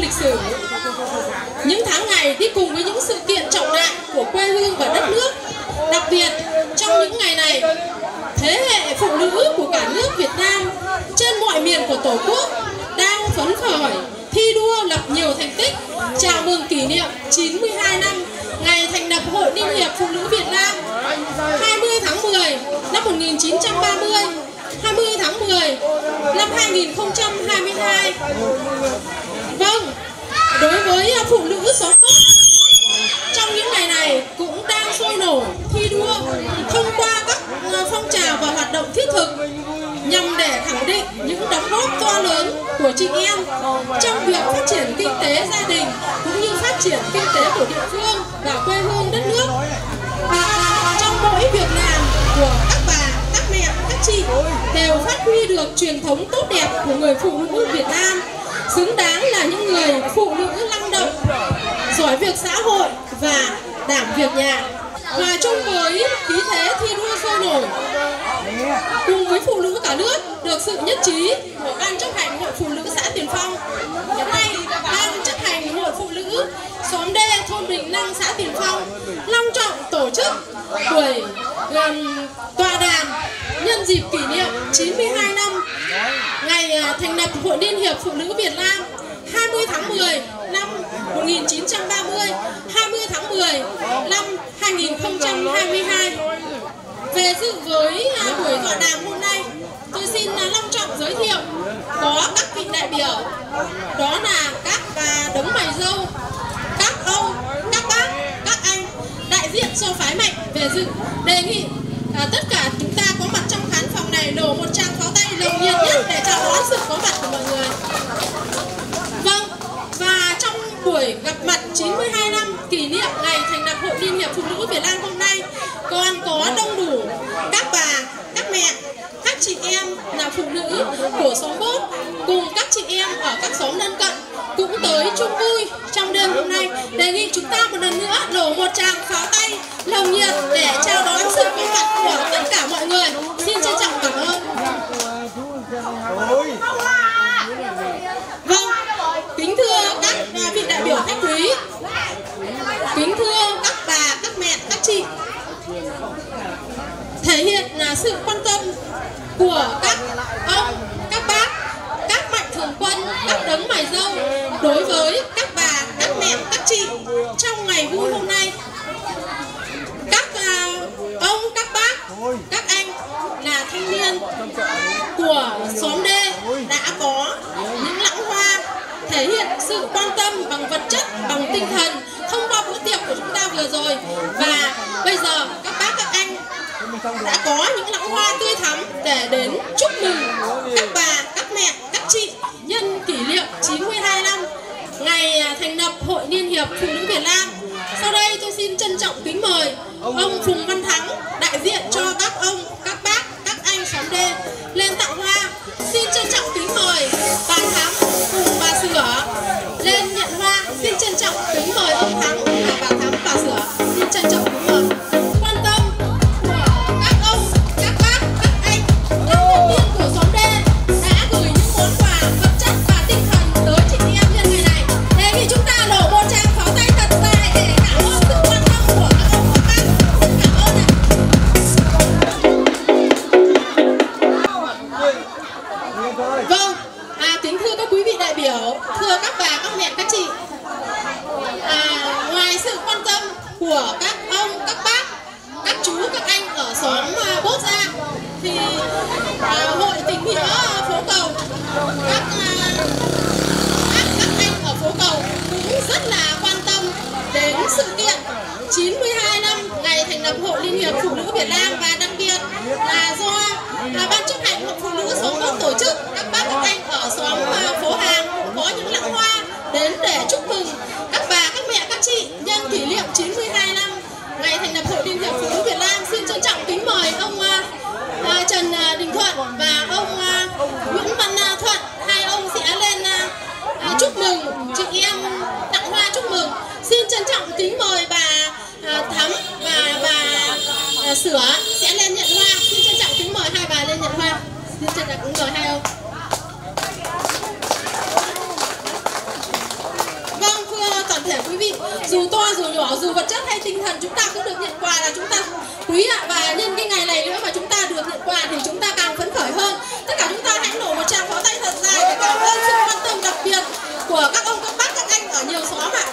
lịch sử. Những tháng ngày đi cùng với những sự kiện trọng đại của quê hương và đất nước. Đặc biệt trong những ngày này, thế hệ phụ nữ của cả nước Việt Nam trên mọi miền của Tổ quốc đang phấn khởi thi đua lập nhiều thành tích chào mừng kỷ niệm 92 năm ngày thành lập Hội Liên hiệp Phụ nữ Việt Nam 20 tháng 10 năm 1930, 20 tháng 10 năm 2022. Vâng, đối với phụ nữ xóm Tốt, trong những ngày này cũng đang sôi nổi thi đua thông qua các phong trào và hoạt động thiết thực nhằm để khẳng định những đóng góp to lớn của chị em trong việc phát triển kinh tế gia đình cũng như phát triển kinh tế của địa phương và quê hương đất nước. Trong mỗi việc làm của các bà, các mẹ, các chị đều phát huy được truyền thống tốt đẹp của người phụ nữ Việt Nam, xứng đáng là những người phụ nữ năng động, giỏi việc xã hội và đảm việc nhà. Hòa chung với khí thế thi đua sôi nổi cùng với phụ nữ cả nước được sự nhất trí của Ban chấp hành Hội Phụ nữ xã Tiền Phong, hiện nay Ban chấp hành Hội Phụ nữ xóm D thôn Bình Năng xã Tiền Phong long trọng tổ chức buổi tọa đàm nhân dịp kỷ niệm 92 năm ngày thành lập Hội Liên hiệp Phụ nữ Việt Nam 20 tháng 10 năm 1930, 20 tháng 10 năm 2022. Về dự với buổi tọa đàm hôm nay, tôi xin long trọng giới thiệu có các vị đại biểu, đó là các bà đấng mày râu, các ông, các bác, các anh đại diện cho phái Mạnh về dự. Đề nghị tất cả chúng ta có mặt trong khán phòng này nổ một tràng pháo tay nồng nhiệt nhất để chào đón sự có mặt của mọi người. Vâng, và trong buổi gặp mặt 92 năm kỷ niệm ngày thành lập Hội Liên hiệp Phụ nữ Việt Nam hôm nay còn có đông đủ các bà, các mẹ, các chị em là phụ nữ của xóm Bốt cùng các chị em ở các xóm lân cận cũng tới chung vui trong đêm hôm nay. Đề nghị chúng ta một lần nữa nổ một tràng pháo tay nồng nhiệt để chào đón sự có mặt của tất cả mọi người. Xin trân trọng cảm ơn. Vâng, kính thưa các vị đại biểu khách quý, kính thưa các bà, các mẹ, các chị, thể hiện là sự quan tâm của các ông, các bác, các mạnh thường quân, các đấng mày râu đối với các bà, các mẹ, các chị trong ngày vui hôm nay. Các ông, các bác, các anh là thanh niên của xóm D đã có những lãng hoa thể hiện sự quan tâm bằng vật chất, bằng tinh thần thông qua bữa tiệc của chúng ta vừa rồi. Và bây giờ các bác, các anh đã có những lãng hoa tươi thắm để đến chúc mừng các bà, các mẹ, các chị nhân kỷ niệm 92 năm ngày thành lập Hội Liên hiệp Phụ nữ Việt Nam. Sau đây tôi xin trân trọng kính mời ông Phùng Văn Thắng đại diện cho các ông, các bác, các anh xóm D lên tặng hoa. Xin trân trọng kính mời bà Thắng cùng bà Sửa lên nhận hoa. Xin trân trọng kính mời ông Thắng và bà Thắng, bà Sửa. Xin trân trọng kính mời. Quan tâm của các ông, các bác, các anh, các thành viên của xóm D đã gửi những món quà vật chất và tinh thần tới chị em nhân ngày này. Đề nghị chúng ta nổ một tràng pháo tay thật dài để cảm ơn sự quan tâm của các ông, các bác. Xin cảm ơn ạ. Vâng, kính thưa các quý vị đại biểu, thưa các bà, các mẹ, các chị, ngoài sự quan tâm của các ông, các bác, các chú, các anh ở xóm Bốt ra, thì hội tình nghĩa phố Cầu, các anh ở phố Cầu cũng rất là quan tâm đến sự kiện 92 năm ngày thành lập Hội Liên hiệp Phụ nữ Việt Nam, và đặc biệt là do Ban chấp hành Hội Phụ nữ xóm Bốt tổ chức, các bác, các anh ở xóm phố Hàng cũng có những lãng hoa đến để chúc mừng các bà, các mẹ, các chị nhân kỷ niệm 92 năm ngày thành lập Hội Liên hiệp Phụ nữ Việt Nam. Xin trân trọng kính mời ông Trần Đình Thuận và ông Nguyễn Văn Thuận, hai ông sẽ lên chúc mừng chị em, tặng hoa chúc mừng. Xin trân trọng kính mời bà Thắm và bà Sửa sẽ lên nhận hoa. Xin trân trọng kính mời hai bà lên nhận hoa. Xin trân trọng kính mời hai ông. thể quý vị, dù to dù nhỏ, dù vật chất hay tinh thần, chúng ta cũng được nhận quà là chúng ta quý ạ. Và nhân cái ngày này nữa mà chúng ta được nhận quà thì chúng ta càng phấn khởi hơn. Tất cả chúng ta hãy nổ một tràng pháo tay thật dài để cảm ơn sự quan tâm đặc biệt của các ông, các bác, các anh ở nhiều xóm ạ.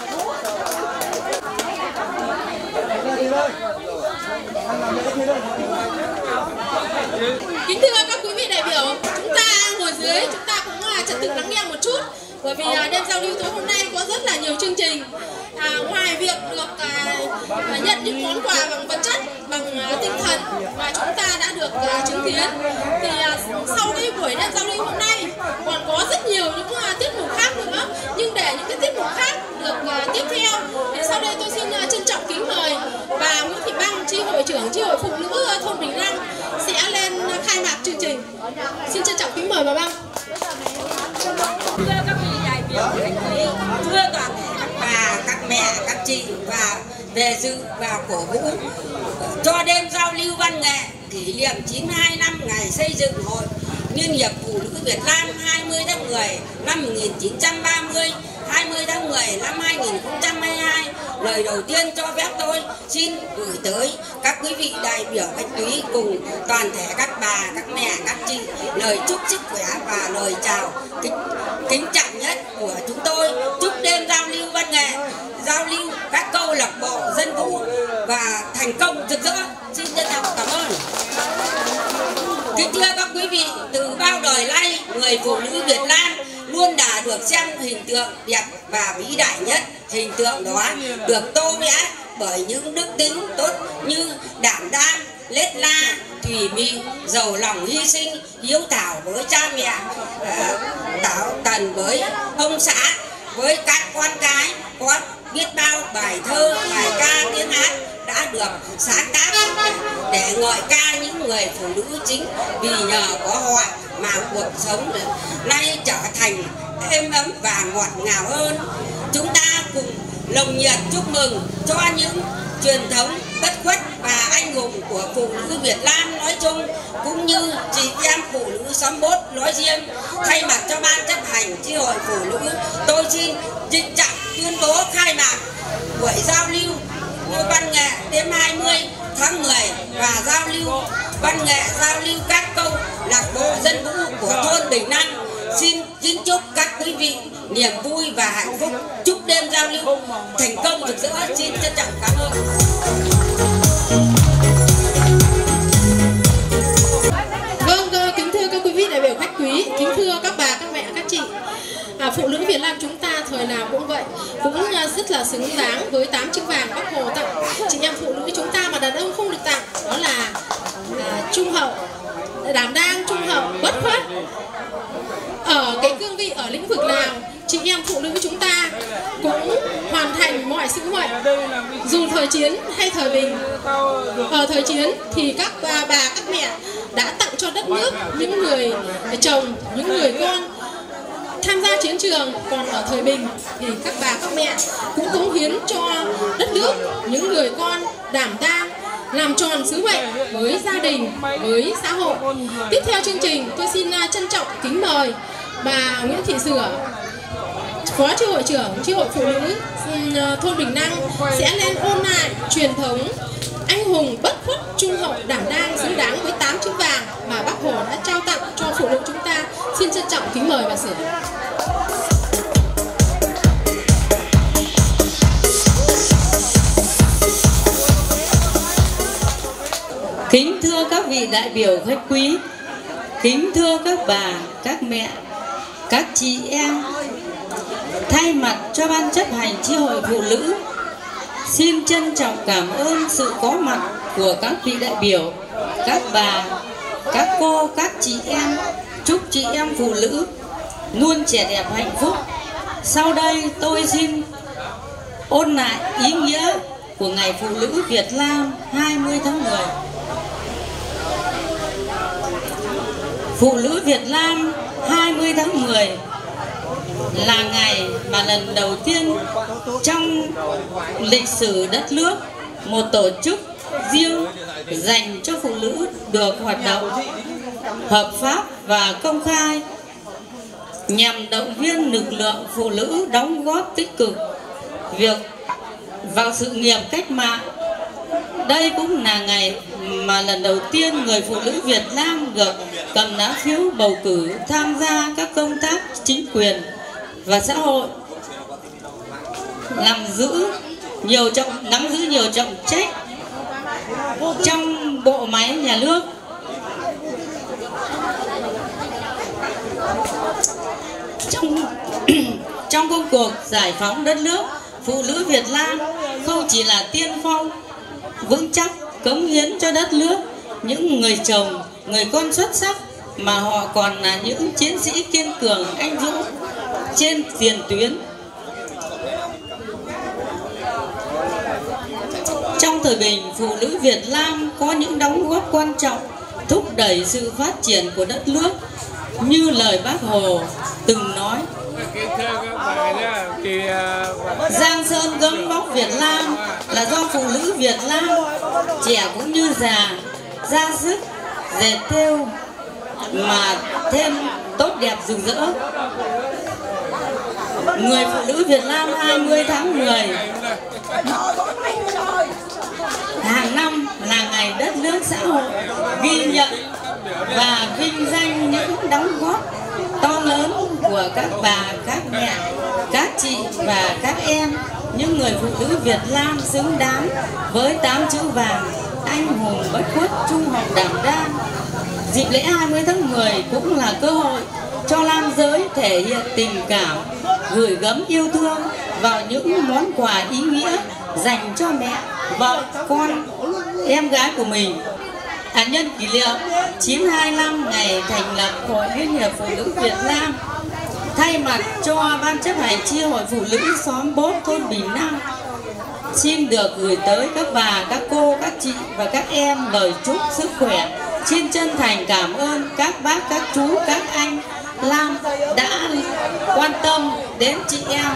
Kính thưa các quý vị đại biểu, chúng ta ngồi dưới, chúng ta cũng trật tự lắng nghe một chút. Bởi vì đêm giao lưu tối hôm nay có rất là nhiều chương trình. Ngoài việc được nhận những món quà bằng vật chất, bằng tinh thần mà chúng ta đã được chứng kiến, thì sau cái buổi đêm giao lưu hôm nay còn có rất nhiều những tiết mục khác nữa. Nhưng để những cái tiết mục khác được tiếp theo thì sau đây tôi xin trân trọng kính mời bà Nguyễn Thị Băng, chi hội trưởng chi hội phụ nữ thôn Bình Năng sẽ lên khai mạc chương trình. Xin trân trọng kính mời bà Băng. Thưa các vị đại biểu khách quý, thưa toàn thể các bà, các mẹ, các chị và về dự và cổ vũ cho đêm giao lưu văn nghệ kỷ niệm 92 năm ngày xây dựng Hội Liên hiệp Phụ nữ Việt Nam 20 tháng 10 năm 1930, 20 tháng 10 năm 2022. Lời đầu tiên cho phép tôi xin gửi tới các quý vị đại biểu khách quý cùng toàn thể các bà, các mẹ, các chị lời chúc sức khỏe và lời chào kính trọng nhất của chúng tôi. Chúc đêm giao lưu văn nghệ, giao lưu các câu lạc bộ dân vũ và thành công rực rỡ. Xin trân trọng cảm ơn. Kính thưa các quý vị, từ bao đời nay, người phụ nữ Việt Nam luôn đã được xem hình tượng đẹp và vĩ đại nhất. Hình tượng đó được tô vẽ bởi những đức tính tốt như đảm đang, lết la, thủy mị, giàu lòng hy sinh, hiếu thảo với cha mẹ, tảo tần với ông xã, với các con cái. Có biết bao bài thơ, bài ca, tiếng hát đã được sáng tác để ngợi ca những người phụ nữ chính vì nhờ có họ mà cuộc sống nay trở thành êm ấm và ngọt ngào hơn. Chúng ta cùng nồng nhiệt chúc mừng cho những truyền thống bất khuất và anh hùng của phụ nữ Việt Nam nói chung, cũng như chị em phụ nữ xóm Bốt nói riêng. Thay mặt cho ban chấp hành chi hội phụ nữ, tôi xin trịnh trọng tuyên bố khai mạc buổi giao lưu văn nghệ đêm 20 tháng 10 và giao lưu văn nghệ, giao lưu các câu lạc bộ dân vũ của thôn Bình Năng. Xin kính chúc các quý vị niềm vui và hạnh phúc. Chúc đêm giao lưu thành công rực rỡ. Xin trân trọng cảm ơn. Vâng, kính thưa các quý vị đại biểu khách quý, kính thưa các bà, các mẹ, các chị. Phụ nữ Việt Nam chúng ta thời nào cũng vậy, cũng rất là xứng đáng với 8 chữ vàng Bác Hồ tặng chị em phụ nữ chúng ta mà đàn ông không được tặng, đó là trung hậu, đảm đang, trung hậu, bất khuất. Ở cái cương vị, ở lĩnh vực nào, chị em phụ nữ chúng ta cũng hoàn thành mọi sứ mệnh, dù thời chiến hay thời bình. Ở thời chiến thì các bà, các mẹ đã tặng cho đất nước những người chồng, những người con tham gia chiến trường. Còn ở thời bình thì các bà, các mẹ cũng cống hiến cho đất nước những người con đảm đang, làm tròn sứ mệnh với gia đình, với xã hội. Tiếp theo chương trình, tôi xin trân trọng kính mời bà Nguyễn Thị Sửa, Phó chi hội trưởng chi hội phụ nữ thôn Bình Năng sẽ lên ôn lại truyền thống anh hùng bất khuất, trung hậu, đảm đang, xứng đáng với 8 chữ vàng mà Bác Hồ đã trao tặng cho phụ nữ chúng ta. Xin trân trọng kính mời bà Sửa. Kính thưa các vị đại biểu khách quý, kính thưa các bà, các mẹ, các chị em, thay mặt cho ban chấp hành chi hội phụ nữ, xin trân trọng cảm ơn sự có mặt của các vị đại biểu, các bà, các cô, các chị em. Chúc chị em phụ nữ luôn trẻ đẹp hạnh phúc. Sau đây tôi xin ôn lại ý nghĩa của Ngày Phụ nữ Việt Nam 20 tháng 10. Phụ nữ Việt Nam 20 tháng 10 là ngày mà lần đầu tiên trong lịch sử đất nước một tổ chức riêng dành cho phụ nữ được hoạt động hợp pháp và công khai, nhằm động viên lực lượng phụ nữ đóng góp tích cực việc vào sự nghiệp cách mạng. Đây cũng là ngày mà lần đầu tiên người phụ nữ Việt Nam được cầm lá phiếu bầu cử tham gia các công tác chính quyền và xã hội, nắm giữ nhiều trọng trách trong bộ máy nhà nước. Trong công cuộc giải phóng đất nước, phụ nữ Việt Nam không chỉ là tiên phong vững chắc cống hiến cho đất nước những người chồng, người con xuất sắc, mà họ còn là những chiến sĩ kiên cường anh dũng trên tiền tuyến. Trong thời bình, phụ nữ Việt Nam có những đóng góp quan trọng thúc đẩy sự phát triển của đất nước, như lời Bác Hồ từng nói: Giang sơn gấm vóc Việt Nam là do phụ nữ Việt Nam trẻ cũng như già ra sức dệt thêu mà thêm tốt đẹp rực rỡ. Người phụ nữ Việt Nam 20 tháng 10 hàng năm là ngày đất nước xã hội ghi nhận và vinh danh những đóng góp to lớn của các bà, các mẹ, các chị và các em, những người phụ nữ Việt Nam xứng đáng với 8 chữ vàng: anh hùng bất khuất, trung hậu đảm đang. Dịp lễ 20 tháng 10 cũng là cơ hội cho nam giới thể hiện tình cảm, gửi gắm yêu thương vào những món quà ý nghĩa dành cho mẹ, vợ, con, em gái của mình. Nhân kỷ niệm 92 năm ngày thành lập Hội Liên hiệp Phụ nữ Việt Nam, thay mặt cho Ban chấp hành chi hội phụ nữ xóm Bốt, thôn Bình Nam, xin được gửi tới các bà, các cô, các chị và các em lời chúc sức khỏe. Xin chân thành cảm ơn các bác, các chú, các anh Lam đã quan tâm đến chị em.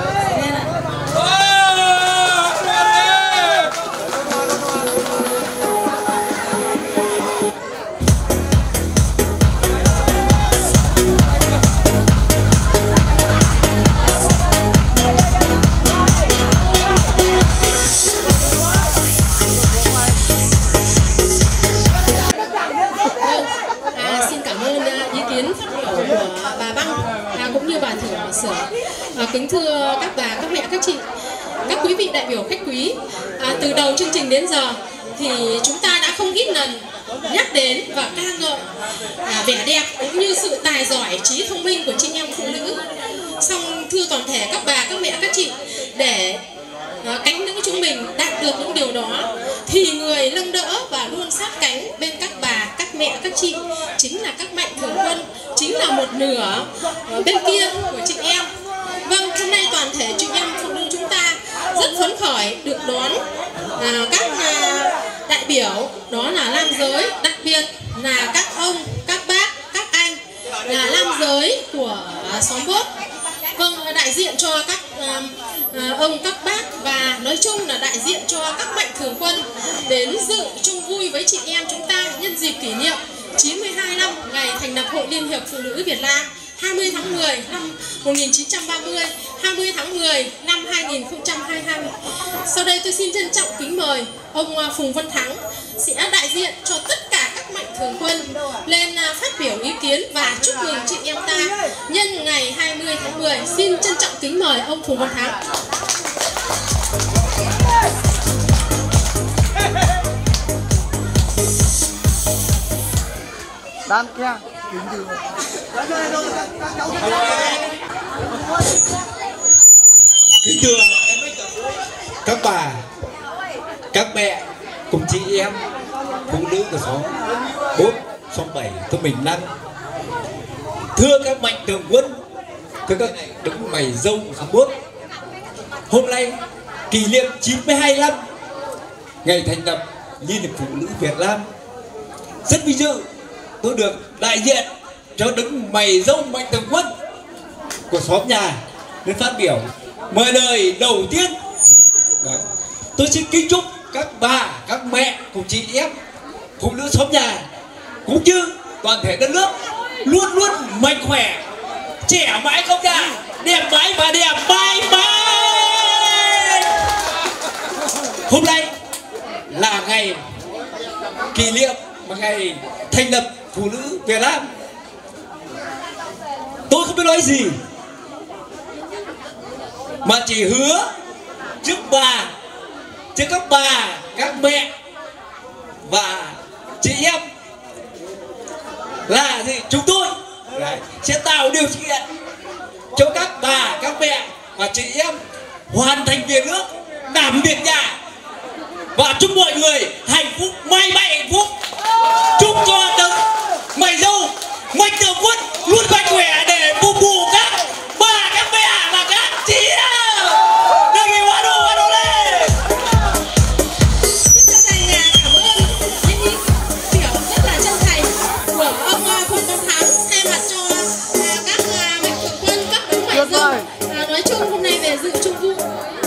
Kính thưa các bà, các mẹ, các chị, các quý vị đại biểu khách quý, từ đầu chương trình đến giờ thì chúng ta đã không ít lần nhắc đến và ca ngợi vẻ đẹp cũng như sự tài giỏi, trí thông minh của chị em phụ nữ. Song thưa toàn thể các bà, các mẹ, các chị, để cánh nữ chúng mình đạt được những điều đó thì người nâng đỡ và luôn sát cánh bên các bà, các mẹ, các chị chính là các mạnh thường quân, chính là một nửa bên kia của chị em. Vâng, hôm nay toàn thể chị em phụ nữ chúng ta rất phấn khởi được đón các đại biểu, đó là nam giới, đặc biệt là các ông, các bác, các anh là nam giới của xóm Bốt. Vâng, đại diện cho các ông, các bác và nói chung là đại diện cho các mạnh thường quân đến dự chung vui với chị em chúng ta nhân dịp kỷ niệm 92 năm ngày thành lập Hội Liên hiệp Phụ nữ Việt Nam, 20 tháng 10 năm 1930, 20 tháng 10 năm 2022. Sau đây tôi xin trân trọng kính mời ông Phùng Văn Thắng sẽ đại diện cho tất cả các mạnh thường quân lên phát biểu ý kiến và chúc mừng chị em ta nhân ngày 20 tháng 10. Xin trân trọng kính mời ông Phùng Văn Thắng. Đan kia. Kính thưa các bà, các mẹ cùng chị em phụ nữ của xóm 4, xóm 7, thôn Bình Năng. Thưa các mạnh thường quân, thưa các đứng mày dâu của xóm 4, hôm nay kỷ niệm 92 năm ngày thành lập Liên hiệp Phụ nữ Việt Nam. Rất vinh dự tôi được đại diện cho đứng mày dâu mạnh thường quân của xóm nhà lên phát biểu. Mời lời đầu tiên. Đấy. Tôi xin kính chúc các bà, các mẹ cùng chị em phụ nữ xóm nhà cũng như toàn thể đất nước luôn luôn mạnh khỏe, trẻ mãi không già, đẹp mãi và đẹp mãi mãi. ngày kỷ niệm một ngày thành lập phụ nữ Việt Nam, tôi không biết nói gì mà chỉ hứa trước bà, trước các bà, các mẹ và chị em là gì, chúng tôi sẽ tạo điều kiện cho các bà, các mẹ và chị em hoàn thành việc nước, đảm việc nhà, và chúc mọi người hạnh phúc, may mắn hạnh phúc. Chúc cho đấng mày dâu Mạnh Thường Quân luôn mạnh khỏe để phục vụ các bà, các mẹ và các chị em. Đừng nghỉ hoa đồ lên. Chân thành cảm ơn những ý biểu rất là chân thành của ông Phùng Văn Thắng thay mặt cho các Mạnh Thường Quân, các đấng mày dâu nói chung hôm nay về dự chung vụ.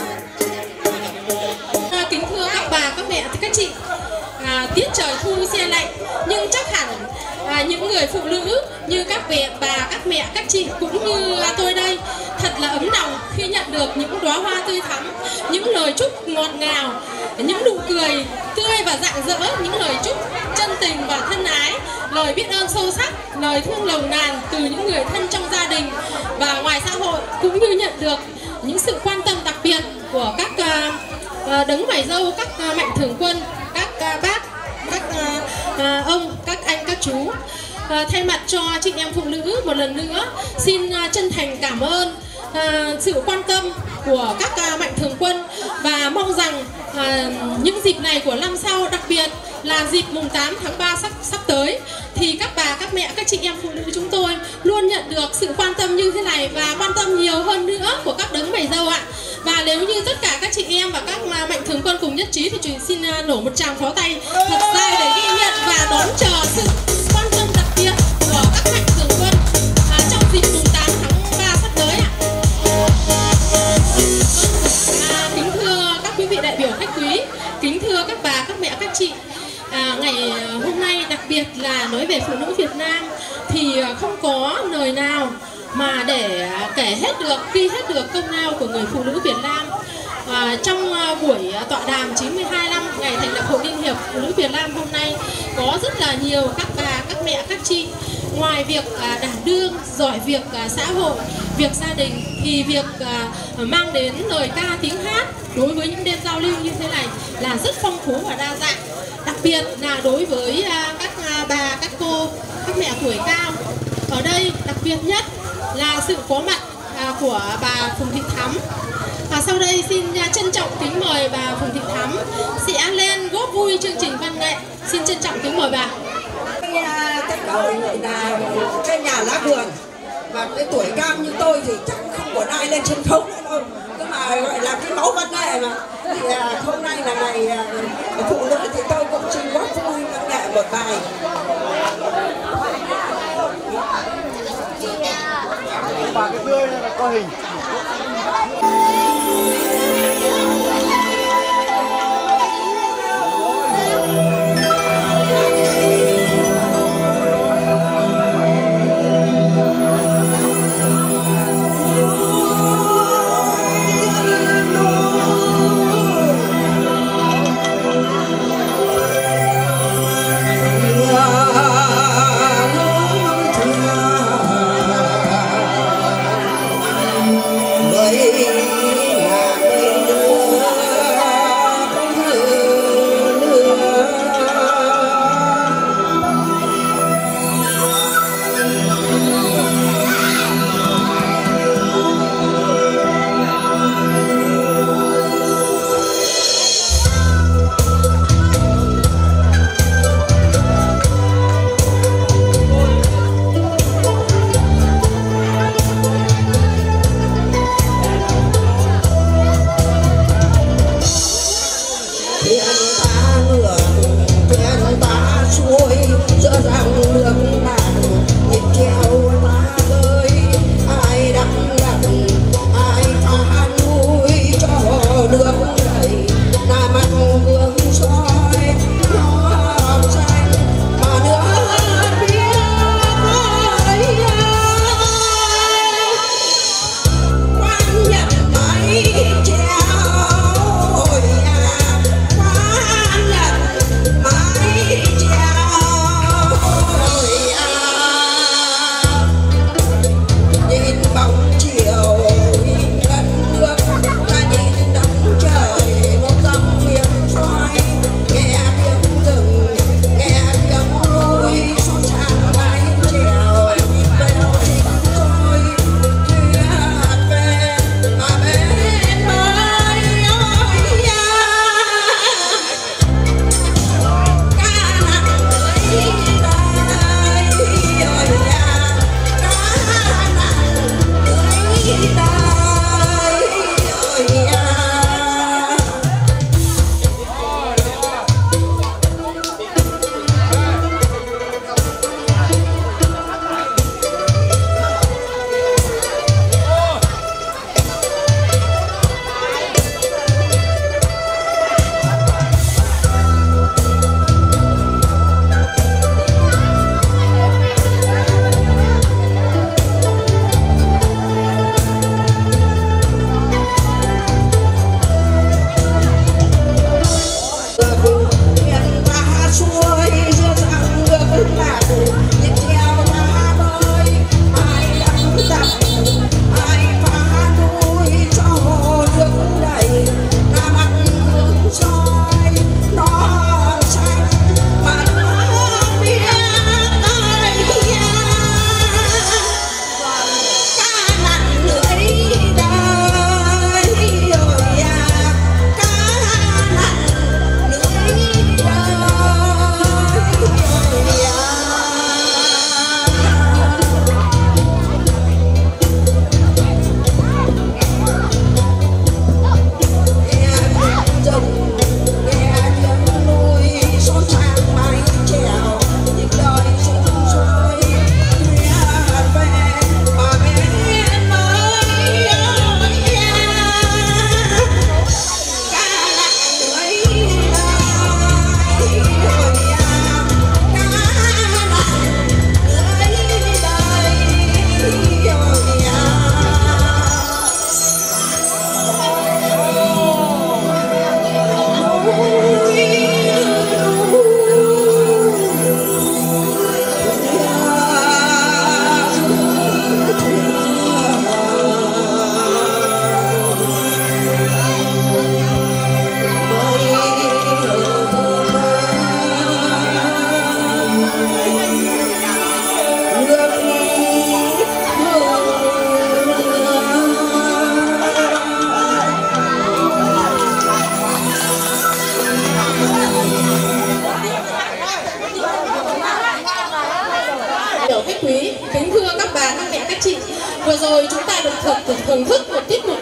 Kính thưa các bà, các mẹ, các chị, tiết trời thu se lạnh nhưng chắc hẳn những người phụ nữ như các bà, các mẹ, các chị cũng như tôi đây thật là ấm lòng khi nhận được những đóa hoa tươi thắm, những lời chúc ngọt ngào, những nụ cười tươi và rạng rỡ, những lời chúc chân tình và thân ái, lời biết ơn sâu sắc, lời thương nồng nàn từ những người thân trong gia đình và ngoài xã hội, cũng như nhận được những sự quan tâm đặc biệt của các đấng mày dâu, các Mạnh Thường Quân, các bác, các ông, các anh, các chú. Thay mặt cho chị em phụ nữ một lần nữa xin chân thành cảm ơn sự quan tâm của các Mạnh Thường Quân, và mong rằng những dịp này của năm sau, đặc biệt là dịp mùng 8 tháng 3 sắp tới, thì các bà, các mẹ, các chị em phụ nữ chúng tôi luôn nhận được sự quan tâm như thế này và quan tâm nhiều hơn nữa của các đấng mày dâu ạ. Và nếu như tất cả các chị em và các Mạnh Thường Quân cùng nhất trí thì chúng xin nổ một tràng pháo tay thật dài để ghi nhận và đón chờ sự quan tâm đặc biệt của các Mạnh Thường Quân trong dịp mùng 8 tháng 3 sắp tới ạ. Kính thưa các quý vị đại biểu khách quý, kính thưa các bà, các mẹ, các chị, ngày hôm nay đặc biệt là nói về phụ nữ Việt Nam thì không có lời nào mà để kể hết được, ghi hết được công lao của người phụ nữ Việt Nam. Trong buổi tọa đàm 92 năm ngày thành lập Hội Liên hiệp Phụ nữ Việt Nam hôm nay, có rất là nhiều các bà, các mẹ, các chị, ngoài việc đảm đương giỏi việc xã hội, việc gia đình, thì việc mang đến lời ca tiếng hát đối với những đêm giao lưu như thế này là rất phong phú và đa dạng. Đặc biệt là đối với các bà, các cô, các mẹ tuổi cao, ở đây đặc biệt nhất là sự có mặt của bà Phùng Thị Thắm. Sau đây xin trân trọng kính mời bà Phùng Thị Thắm sẽ lên góp vui chương trình văn nghệ. Xin trân trọng kính mời bà. Tất cả mọi người là cái nhà lá vườn, và cái tuổi cao như tôi thì chắc không có ai lên sân khấu nữa đâu. Cái mà gọi là cái máu văn nghệ mà. Thì hôm nay là ngày phụ nữ thì tôi cũng xin góp vui văn nghệ một bài. Bà cái tươi này là có hình. Người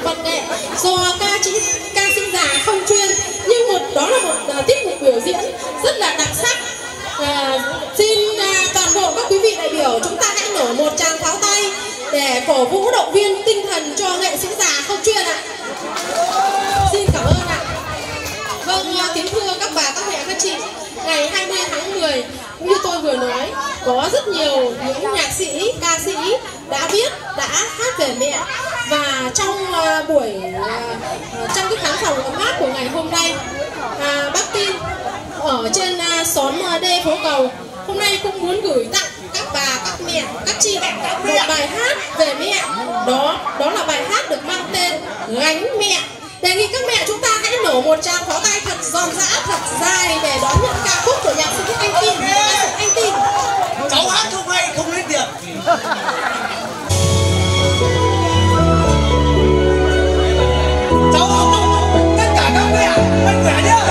văn nghệ do ca sĩ già không chuyên, nhưng đó là một tiết mục biểu diễn rất là đặc sắc. Xin toàn bộ các quý vị đại biểu chúng ta hãy nổ một tràng pháo tay để cổ vũ động viên tinh thần cho nghệ sĩ già không chuyên ạ. Xin cảm ơn ạ. Vâng, kính thưa các bà, các mẹ, các chị, ngày 20 tháng 10 như tôi vừa nói, có rất nhiều những nhạc sĩ, ca sĩ đã viết, đã hát về mẹ. Và trong trong cái khán phòng ấm áp của ngày hôm nay, bác Tin ở trên xóm D phố Cầu hôm nay cũng muốn gửi tặng các bà, các mẹ, các chị một bài hát về mẹ. Đó là bài hát được mang tên Gánh Mẹ. Đề nghị các mẹ chúng ta hãy nổ một tràng pháo tay thật giòn giã, thật dài để đón nhận ca khúc của nhạc sĩ anh Tin. Anh Tin. Cháu hát không hay, không lấy tiền. Cháu không, tất cả các mẹ mạnh khỏe nhé.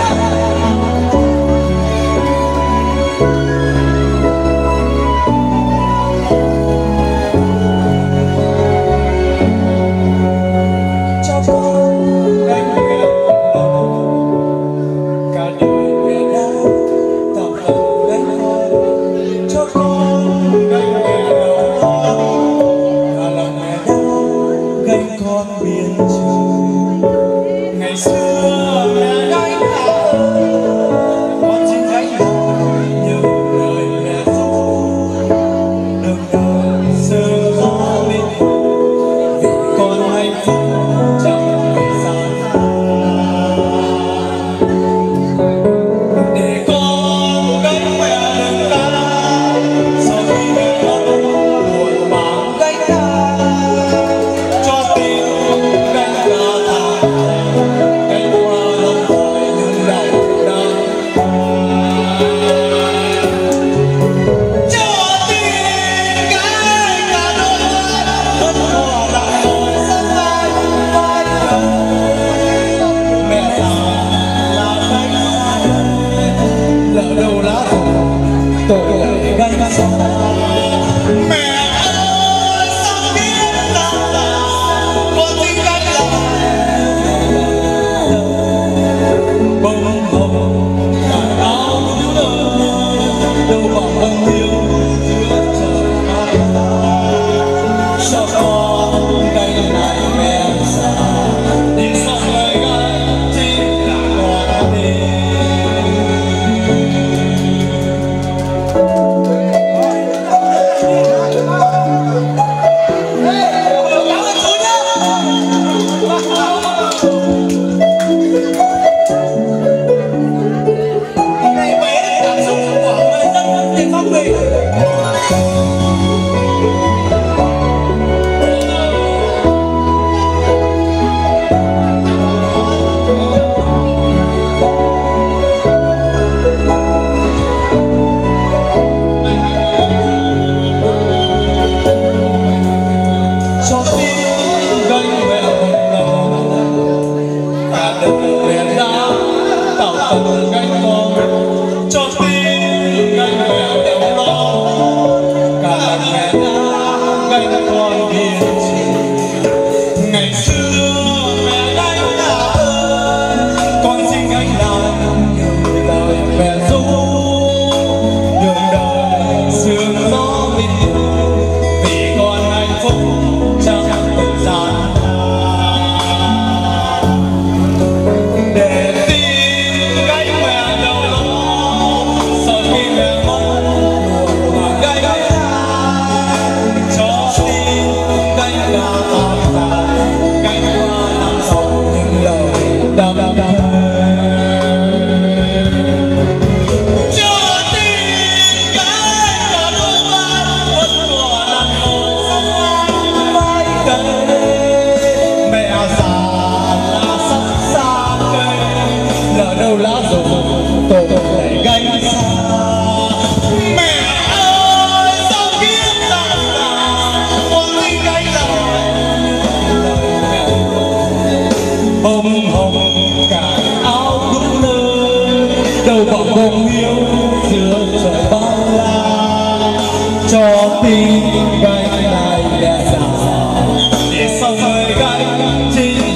Tình gái này lẽ ra để sau người gái chính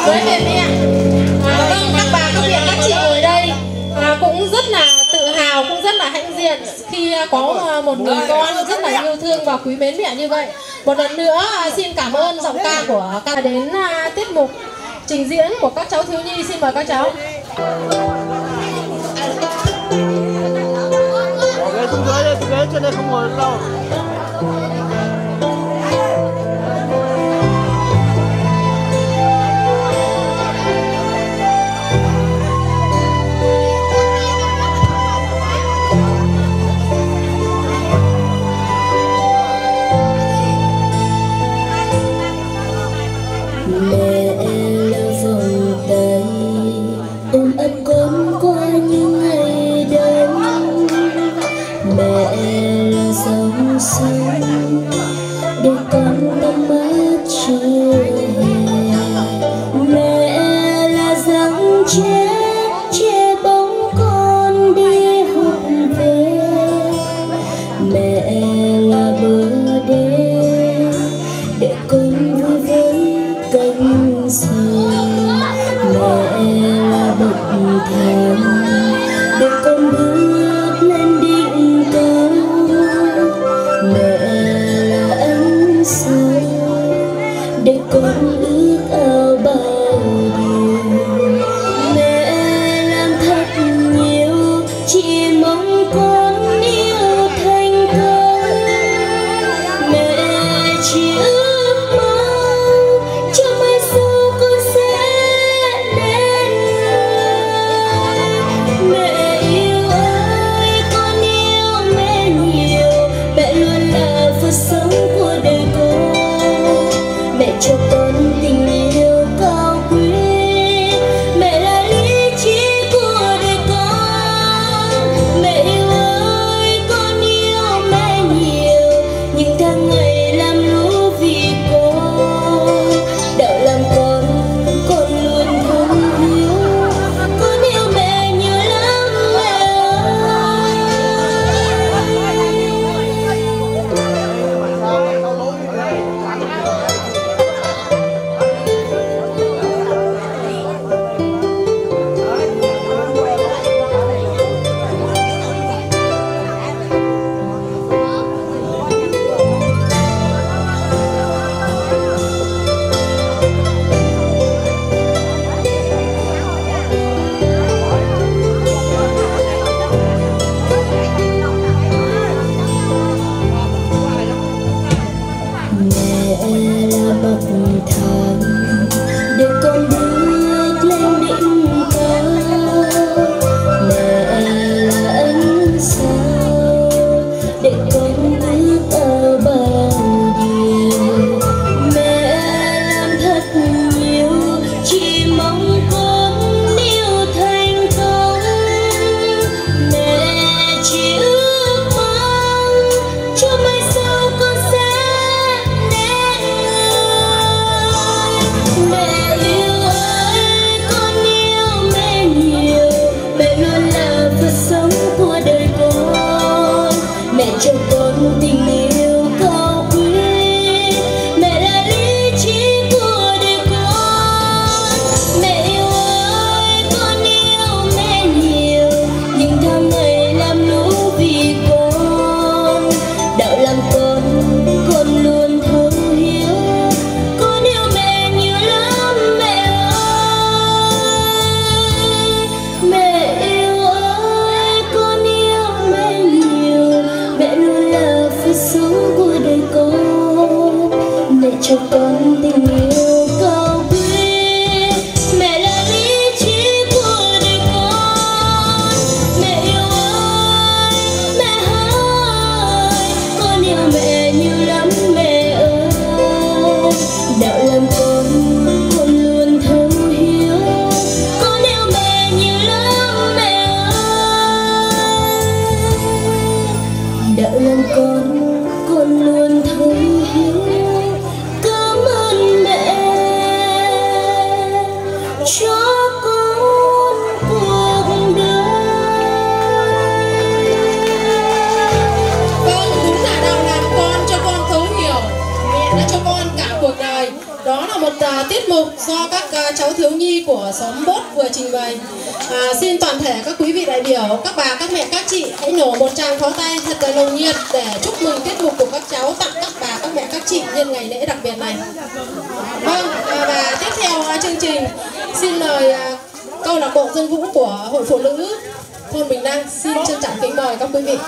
với về mẹ. Vâng, các bà, các mẹ, các chị ngồi đây cũng rất là tự hào, cũng rất là hãnh diện khi có một người con rất là yêu thương và quý mến mẹ như vậy. Một lần nữa xin cảm ơn giọng ca của ca đến tiết mục trình diễn của các cháu thiếu nhi. Xin mời các cháu. Ghế xuống dưới đây, ghế trên đây không ngồi được đâu. để con tắm mát trưa hè. Mẹ là dáng che bóng con đi học về. Mẹ là bờ đê để con vui với cánh sông. Mẹ là bậc thang để con bước lên đỉnh cao. Mẹ là ánh sao để con ước ao bao điều. Mẹ làm thật nhiều, chỉ mong con yêu thành công. Mẹ chỉ ước mong cho mai sau con sẽ đến người. Mẹ yêu ơi, con yêu mẹ nhiều. Mẹ luôn là phật sống của đời con. Mẹ cho con tình yêu cao quý. Mẹ là lý trí của đời con. Mẹ yêu ơi, con yêu mẹ nhiều. Những tháng ngày làm lũ vì con. Đạo làm con luôn thấu hiểu. Con yêu mẹ nhiều lắm mẹ ơi. Mẹ là bậc thang để con bước lên đỉnh cao. Mẹ là ánh sao để con ước ao bao điều. Mẹ làm thật nhiều, chỉ mong con yêu thành công. Mẹ chỉ ước mong cho mai sau con sẽ đến người. Mẹ yêu ơi, con yêu mẹ nhiều. Mẹ luôn là phật sống của đời con. Mẹ cho con tình yêu cao quý. Mẹ là lý trí của đời con. Mẹ yêu ơi, con yêu mẹ nhiều. Những tháng ngày làm lũ vì con. Đạo làm con luôn thấu hiểu. Con yêu mẹ nhiều lắm mẹ ơi. Mẹ yêu ơi, con yêu mẹ nhiều. Mẹ luôn là phật sống của đời con. Mẹ cho con tình yêu cao quý. Mẹ là lý trí của đời con. Mẹ yêu ơi, mẹ ơi, con yêu mẹ nhiều lắm mẹ ơi. Đạo làm con luôn thấu hiểu. Con yêu mẹ nhiều lắm mẹ ơi. Đạo làm con luôn thấu hiểu. Cảm ơn mẹ. tiết mục do các cháu thiếu nhi của xóm Bốt vừa trình bày. Xin toàn thể các quý vị đại biểu, các bà, các mẹ, các chị hãy nổ một tràng pháo tay thật là nồng nhiệt để chúc mừng tiết mục của các cháu, tặng các bà, các mẹ, các chị nhân ngày lễ đặc biệt này. Vâng, và tiếp theo chương trình xin mời câu lạc bộ dân vũ của Hội Phụ Nữ thôn Bình Đăng xin trân trọng kính mời các quý vị.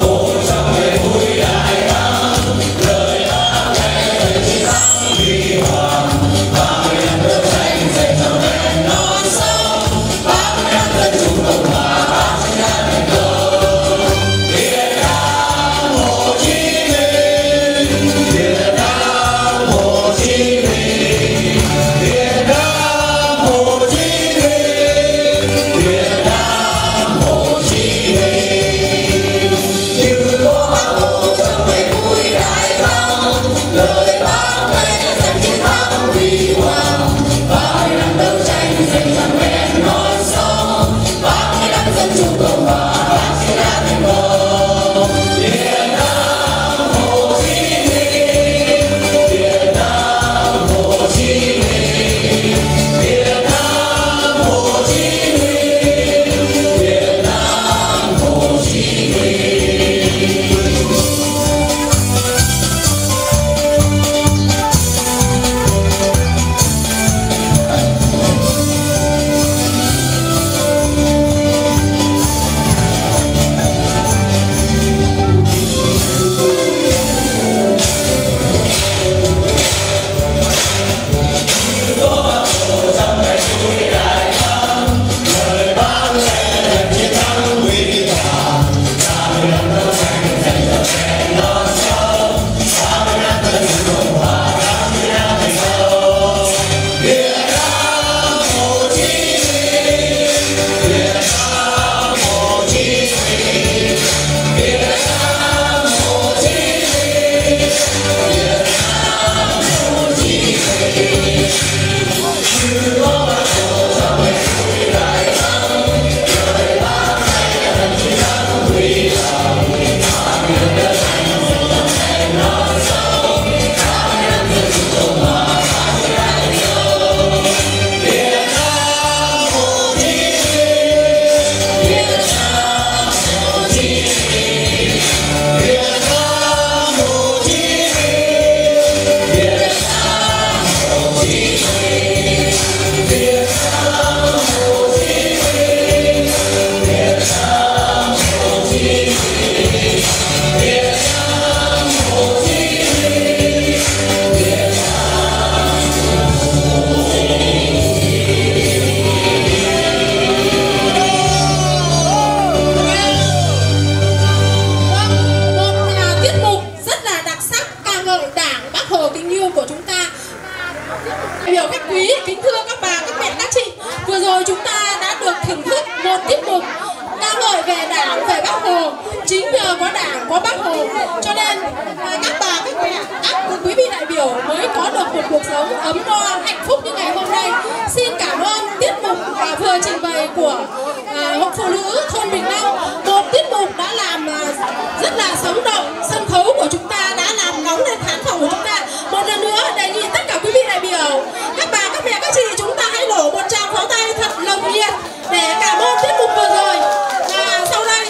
Chính nhờ có Đảng, có Bác Hồ cho nên các bà, các mẹ, các quý vị đại biểu mới có được một cuộc sống ấm no, hạnh phúc như ngày hôm nay. Xin cảm ơn tiết mục vừa trình bày của Hội Phụ Nữ thôn Bình Đăng. Một tiết mục đã làm rất là sống động, sân khấu của chúng ta đã làm nóng lên khán phòng của chúng ta. Một lần nữa đề nghị tất cả quý vị đại biểu, các bà, các mẹ, các chị, chúng ta hãy nổ một tràng pháo tay thật nồng nhiệt để cảm ơn tiết mục vừa rồi. Và sau đây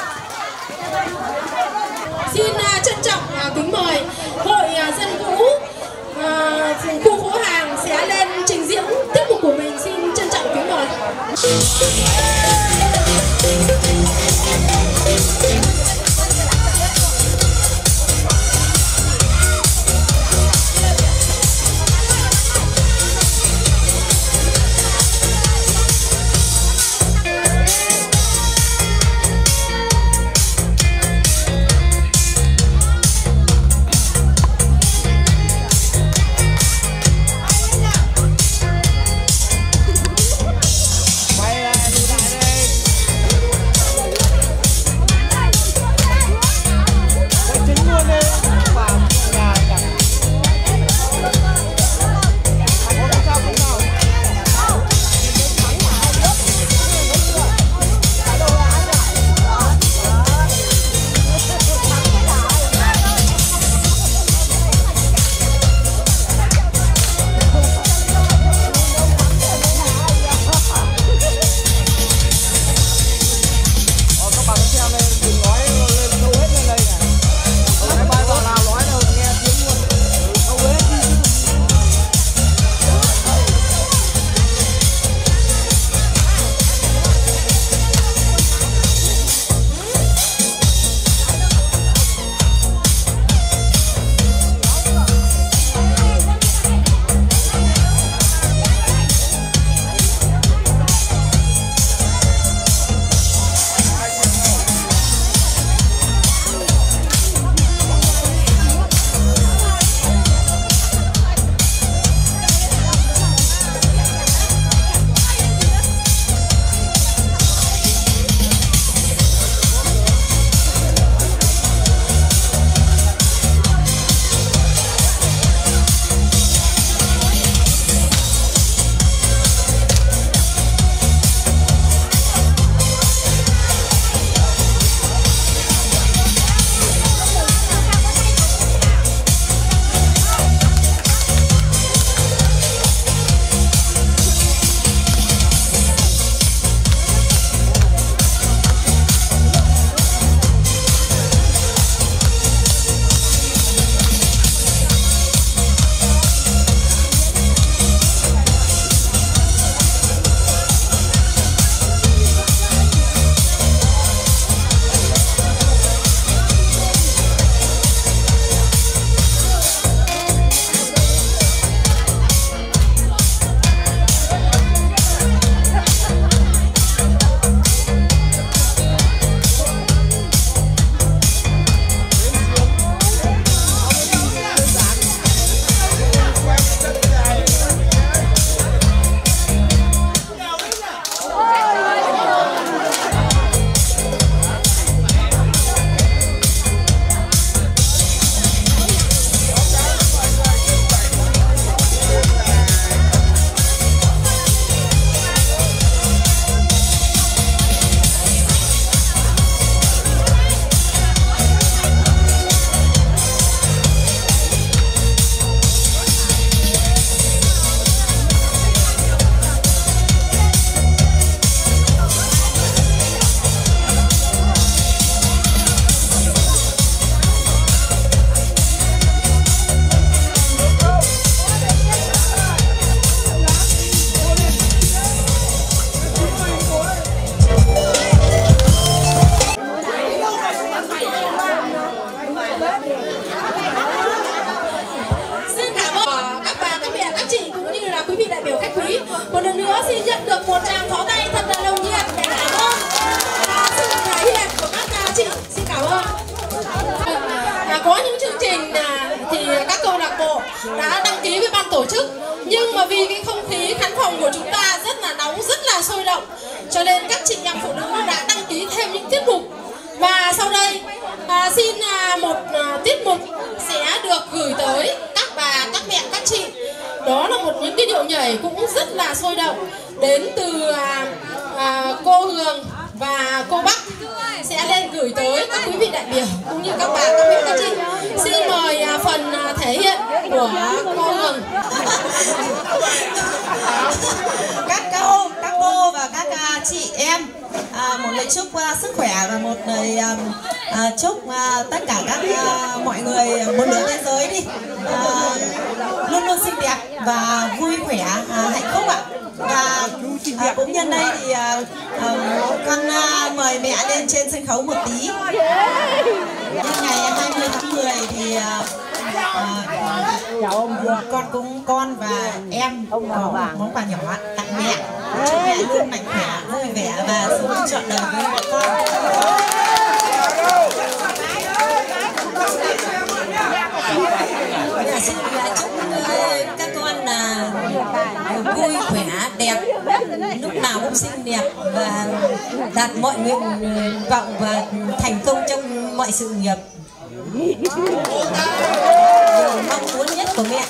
xin trân trọng kính mời Hội Dân Vũ khu phố Hàng sẽ lên trình diễn tiết mục của mình. Xin trân trọng kính mời. Quay đã đăng ký với ban tổ chức. Nhưng mà vì cái không khí khán phòng của chúng ta rất là nóng, rất là sôi động, cho nên các chị em phụ nữ đã đăng ký thêm những tiết mục. Và sau đây xin một tiết mục sẽ được gửi tới các bà, các mẹ, các chị. Đó là những cái điệu nhảy cũng rất là sôi động đến từ cô Hường và cô Bắc sẽ lên gửi tới các quý vị đại biểu cũng như các bà, các mẹ, các chị. Xin mời phần thể hiện của cô Hường. Các cô và các chị em, một lời chúc sức khỏe và một lời chúc tất cả các mọi người một lứa thế giới đi luôn luôn xinh đẹp và vui khỏe, hạnh phúc ạ. Và cũng nhân đây thì con mời mẹ lên trên sân khấu một tí. Nhân ngày 20 tháng 10 thì con và em có món quà nhỏ tặng mẹ, chúc mẹ luôn mạnh khỏe, vui vẻ và sống trọn đời với mẹ con. Xin chúc các con là vui khỏe, đẹp, lúc nào cũng xinh đẹp và đạt mọi nguyện vọng và thành công trong mọi sự nghiệp. Điều mong muốn nhất của mẹ.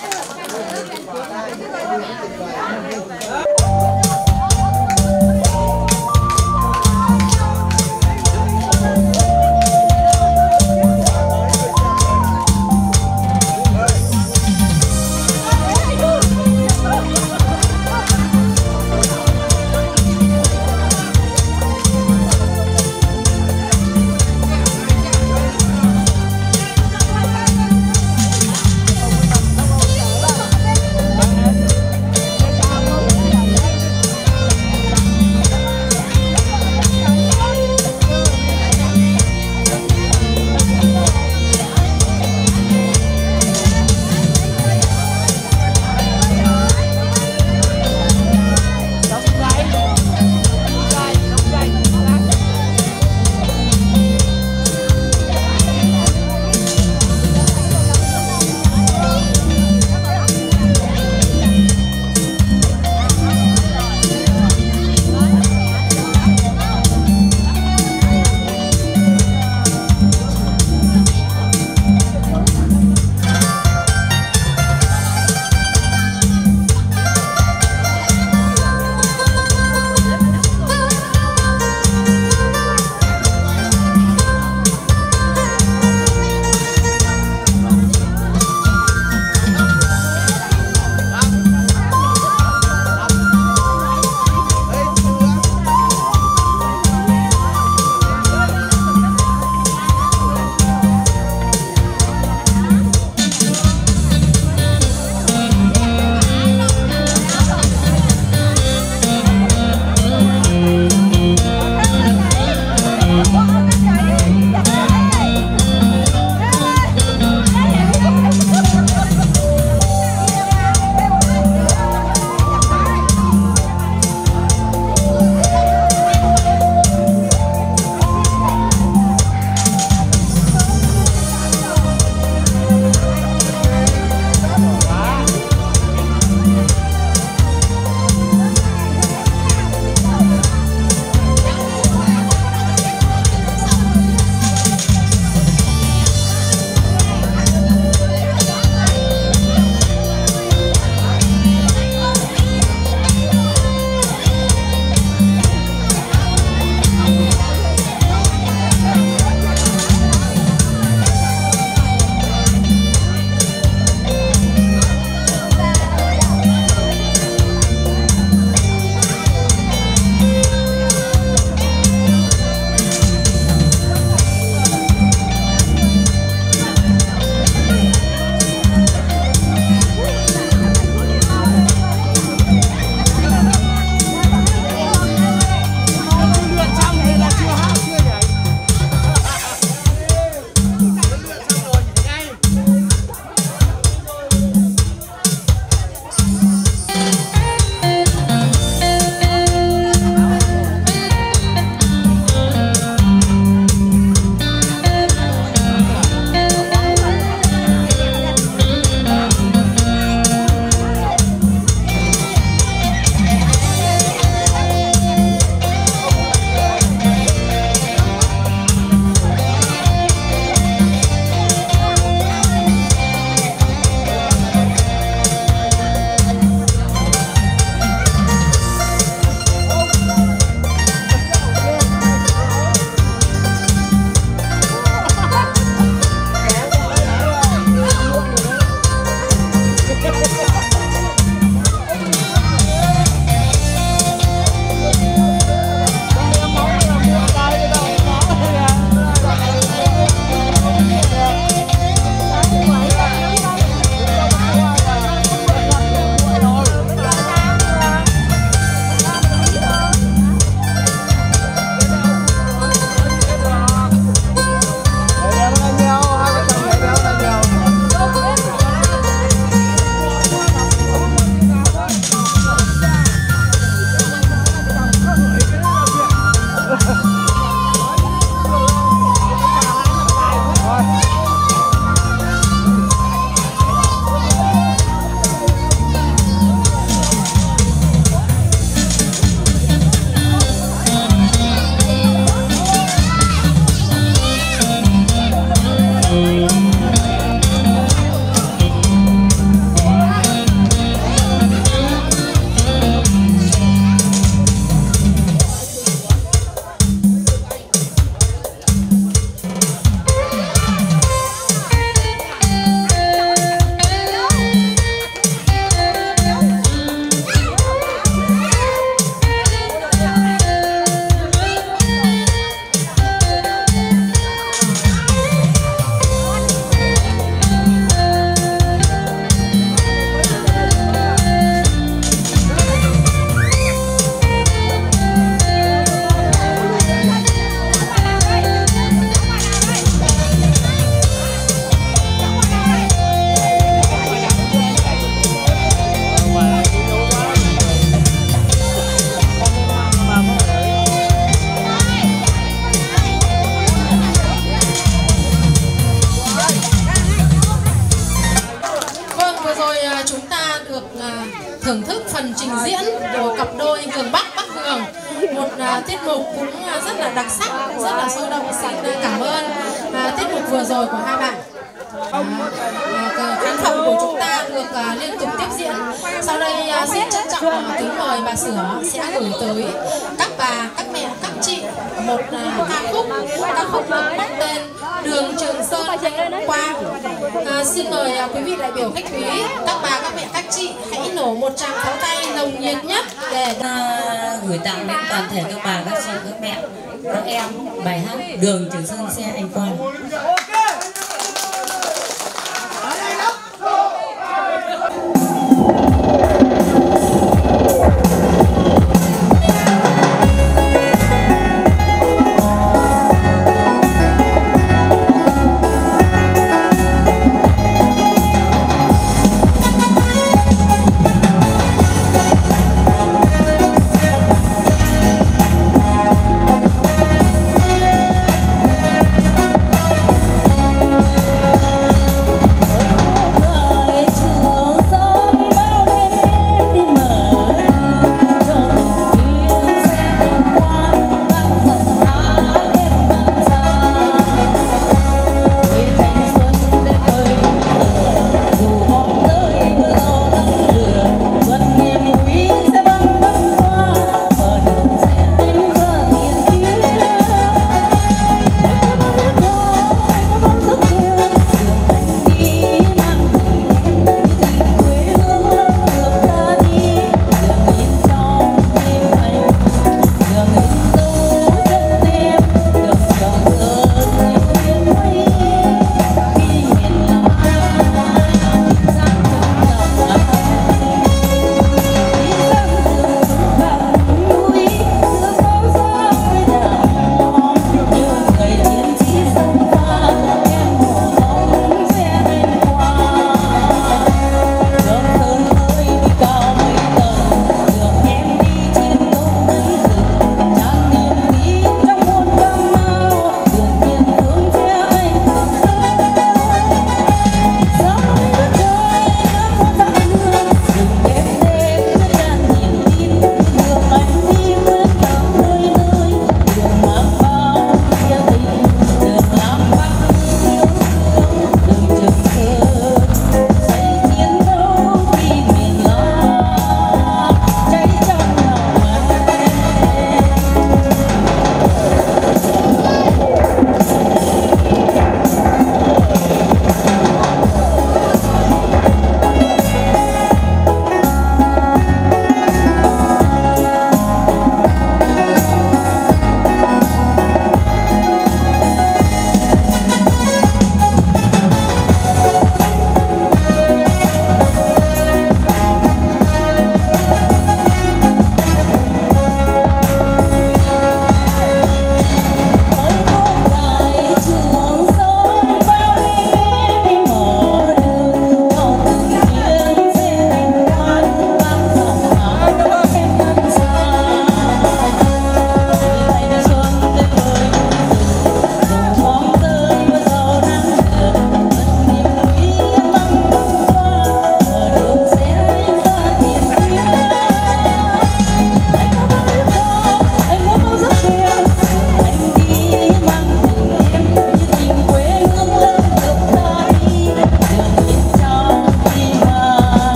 thưởng thức phần trình diễn của cặp đôi Hường Bắc Bắc Hường, một tiết mục cũng rất là đặc sắc, rất là sôi động. Xin cảm ơn tiết mục vừa rồi của hai bạn. Khán phòng của chúng ta được liên tục tiếp diễn. Sau đây xin trân trọng kính mời bà Sửa sẽ gửi tới các bà, các mẹ, các chị một ca khúc được bắt tên Đường Trường Sơn Thanh Qua. Xin mời quý vị đại biểu khách quý, các bà, các mẹ, các chị hãy nổ một tràng pháo tay nồng nhiệt nhất để gửi tặng đến toàn thể các bà, các chị, các mẹ, các em bài hát Đường Trường Sơn xe anh qua. Hãy subscribe cho kênh Ghiền Mì Gõ để không bỏ lỡ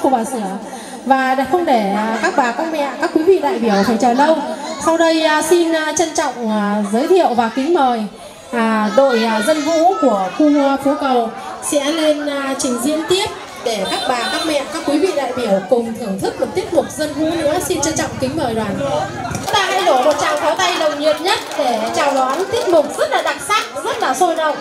của bà Sửa. Và không để các bà, các mẹ, các quý vị đại biểu phải chờ lâu. Sau đây xin trân trọng giới thiệu và kính mời đội dân vũ của khu phố Cầu sẽ lên trình diễn tiếp để các bà, các mẹ, các quý vị đại biểu cùng thưởng thức một tiết mục dân vũ nữa. Xin trân trọng kính mời đoàn. Chúng ta hãy đổ một tràng pháo tay nồng nhiệt nhất để chào đón tiết mục rất là đặc sắc, rất là sôi động.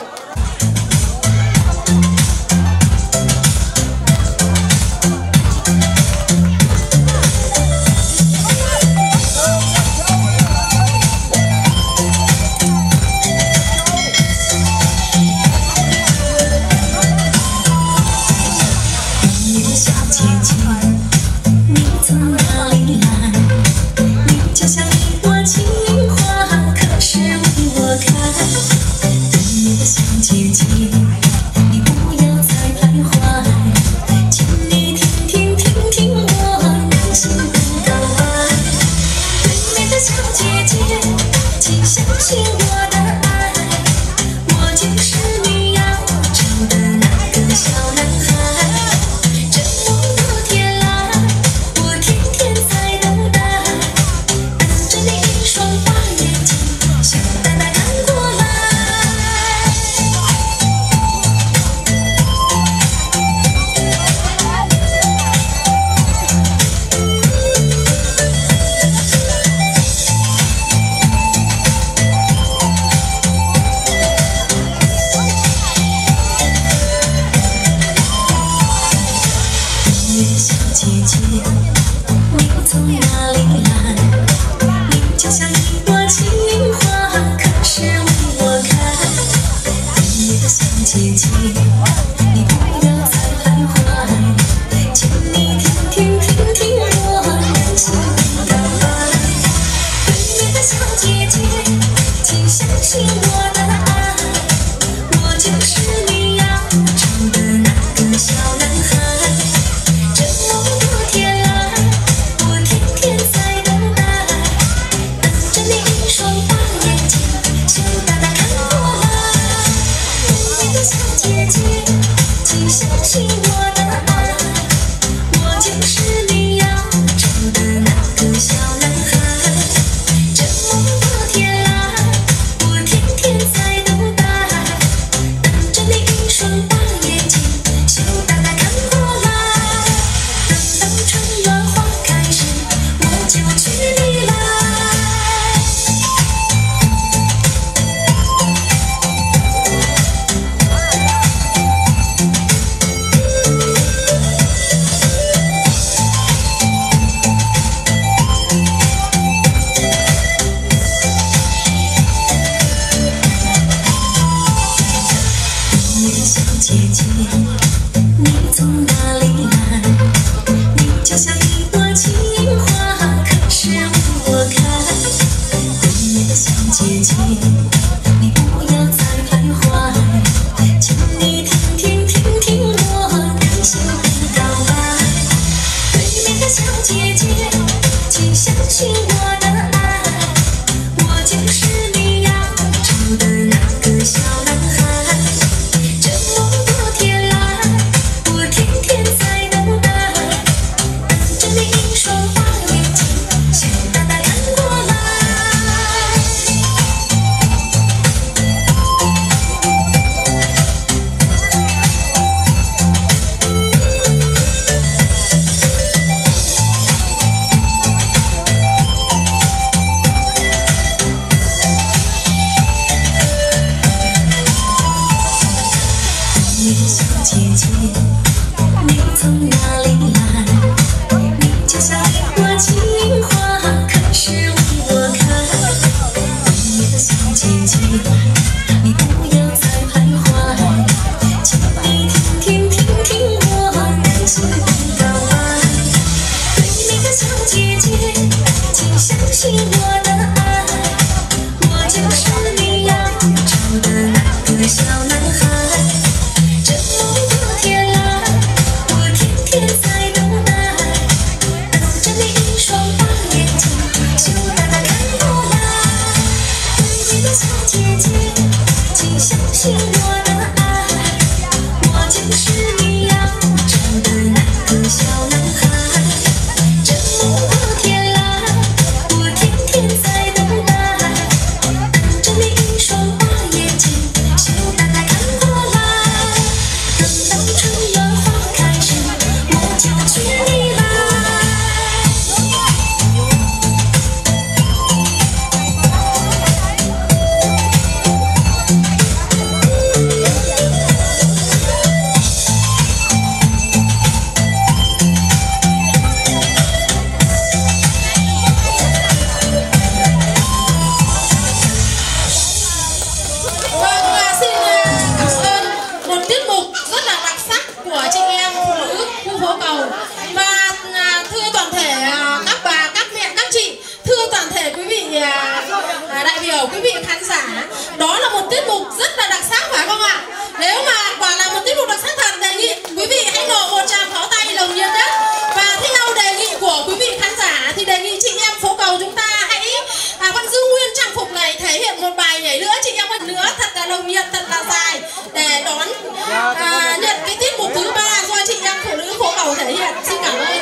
đó là một tiết mục rất là đặc sắc phải không ạ? Nếu mà quả là một tiết mục đặc sắc thật, đề nghị quý vị hãy nổ một tràng pháo tay nồng nhiệt nhất. Và theo đề nghị của quý vị khán giả thì đề nghị chị em phố cầu chúng ta hãy vẫn giữ nguyên trang phục này, thể hiện một bài nhảy nữa chị em nữa thật là nồng nhiệt, thật là dài để đón nhận cái tiết mục thứ 3 do chị em phụ nữ phố cầu thể hiện. Xin cảm ơn.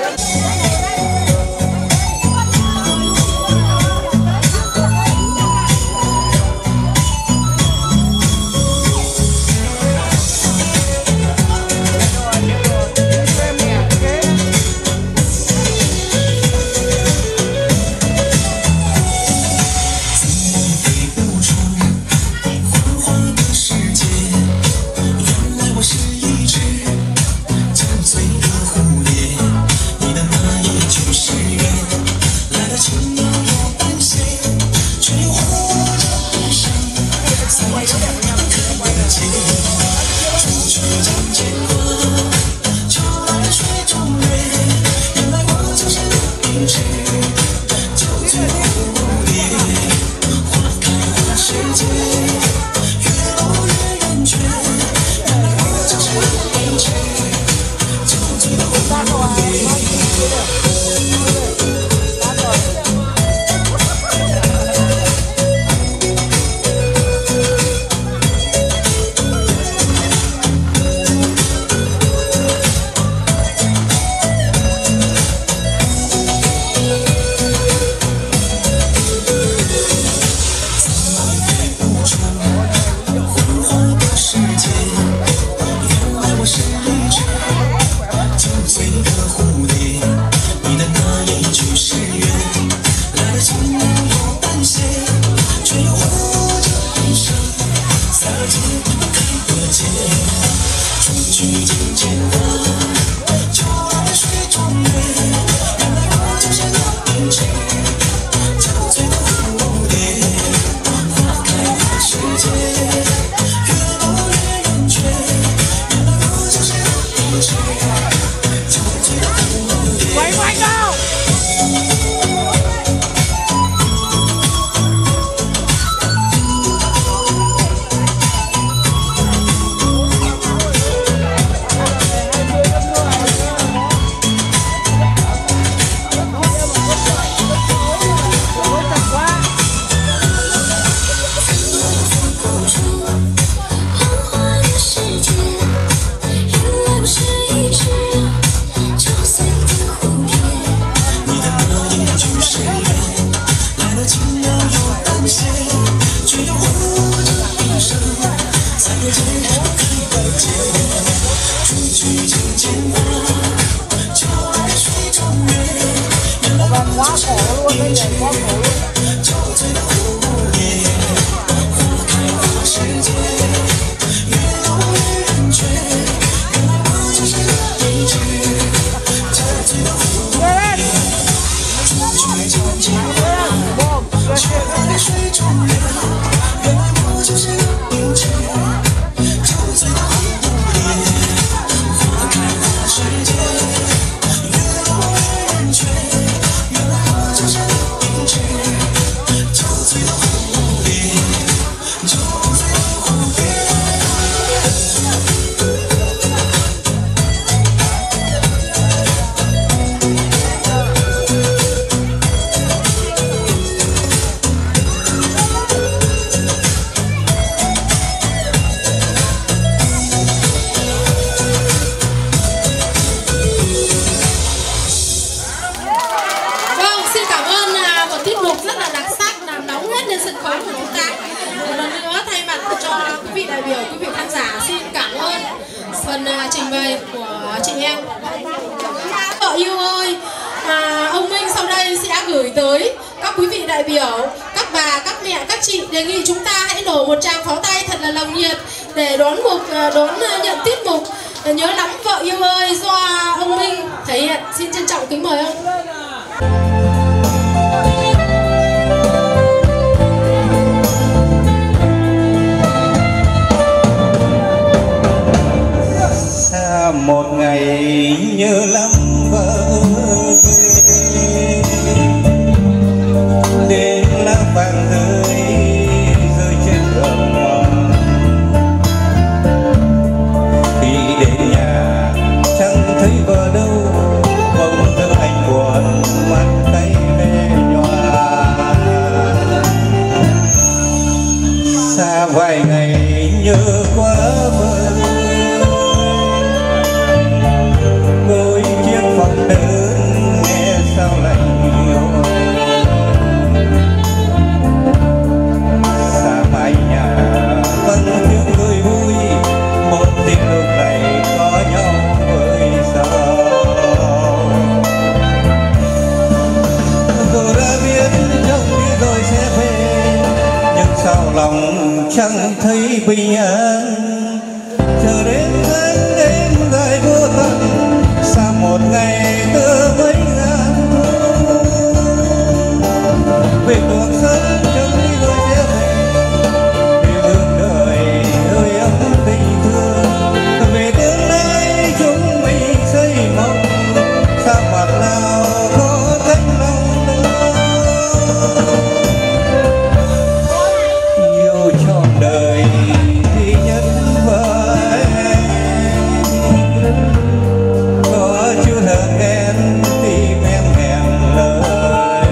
Một ngày như lắm vỡ đêm lá vàng rơi trên bờ chẳng thấy bình an, chờ đến tháng đêm dài vô tận, xa một ngày tựa mấy ngàn thu. Về cuộc sống trong đi rồi sẽ về, về đường đời hơi ấm tình thương, về tương lai chúng mình xây mộng, xa mặt nào có cánh lòng nữa. Yêu trọn đời thì nhất vậy, có chút hờn ghen tim em hẹn lời.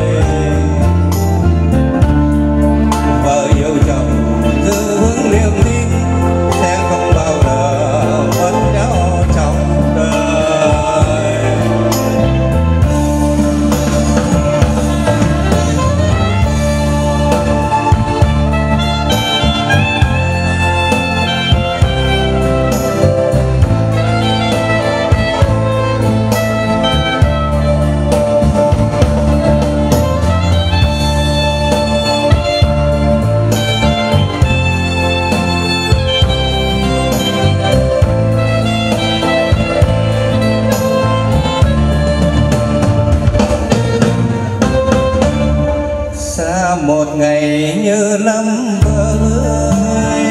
Vợ yêu chồng giữ vững niềm tin, sẽ không bao giờ mất nhau trong đời. Xa một ngày như năm ơi,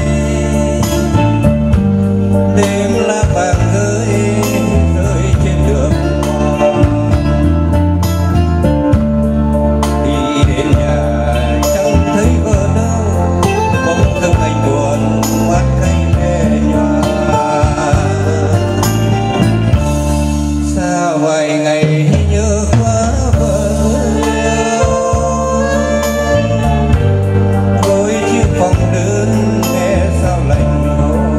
đêm lá vàng rơi rơi trên đường mòn, đi đến nhà chẳng thấy vợ đâu, bỗng dưng anh buồn mắt cay nhẹ nhòa. Xa vài ngày như khóa vỡ, ngồi chiếc phòng đơn nghe sao lạnh ngô.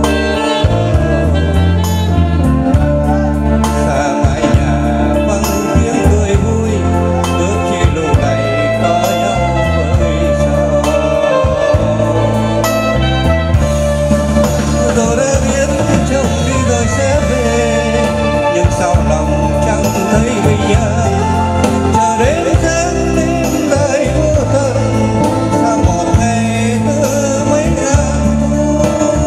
Xa mái nhà vắng tiếng cười vui, bước trên路này có nhau với sao. Tôi đã biết chồng đi rồi sẽ về, nhưng sau lòng chẳng thấy bình an, chờ đến tháng đêm dài vô tận, xa một ngày tựa mấy ngàn thu.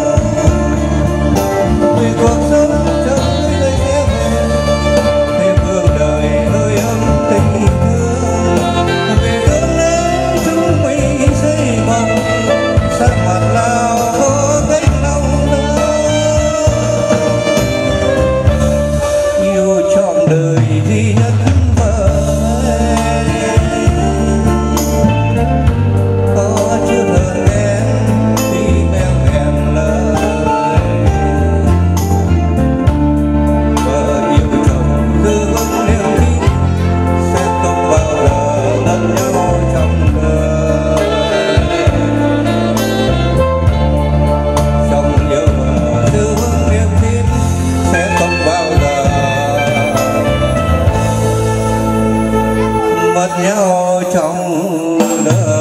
Vì cuộc sống chẳng thấy sẽ về, thêm hương đời hơi ấm tình thương, về tương lai chúng mình xây mộng, xa mặt nào có cánh lòng nữa. Yêu trọn đời duy nhất vậy, có chút hờn ghen tim em hẹn lời. Vợ yêu chồng cứ vững niềm tin, sẽ không bao giờ lẫn nhau trong đời. Chồng yêu vợ cứ vững niềm tin, sẽ không bao giờ mất nhau trong đời.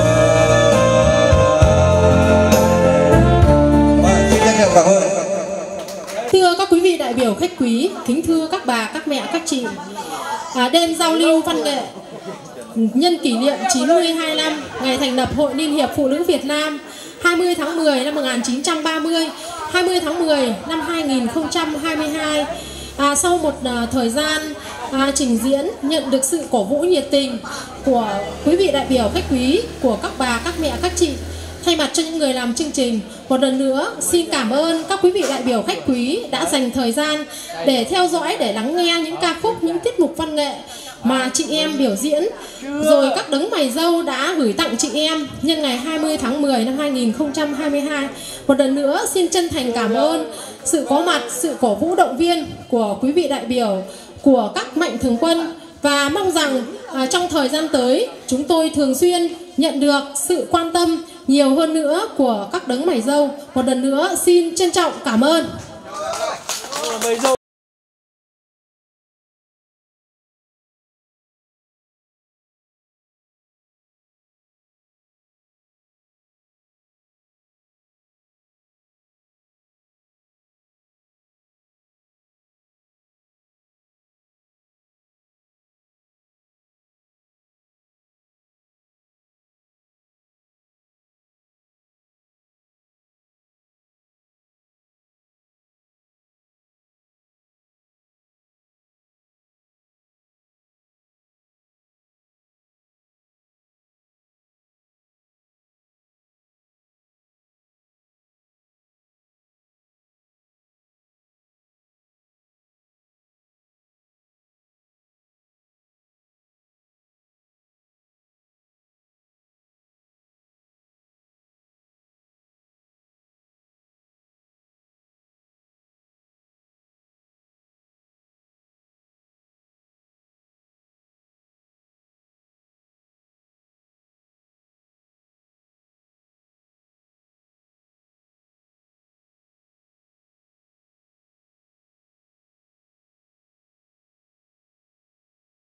Xin trân trọng cảm ơn. Thưa các quý vị đại biểu khách quý, kính thưa các bà, các mẹ, các chị, đêm giao lưu văn nghệ nhân kỷ niệm 92 năm ngày thành lập Hội Liên hiệp Phụ nữ Việt Nam 20 tháng 10 năm 1930, 20 tháng 10 năm 2022. Sau một thời gian trình diễn nhận được sự cổ vũ nhiệt tình của quý vị đại biểu khách quý, của các bà, các mẹ, các chị, thay mặt cho những người làm chương trình, một lần nữa xin cảm ơn các quý vị đại biểu khách quý đã dành thời gian để theo dõi, để lắng nghe những ca khúc, những tiết mục văn nghệ mà chị em biểu diễn, rồi các đấng mày râu đã gửi tặng chị em nhân ngày 20 tháng 10 năm 2022. Một lần nữa xin chân thành cảm ơn sự có mặt, sự cổ vũ động viên của quý vị đại biểu, của các mạnh thường quân, và mong rằng trong thời gian tới chúng tôi thường xuyên nhận được sự quan tâm nhiều hơn nữa của các đấng mày râu. Một lần nữa xin trân trọng cảm ơn.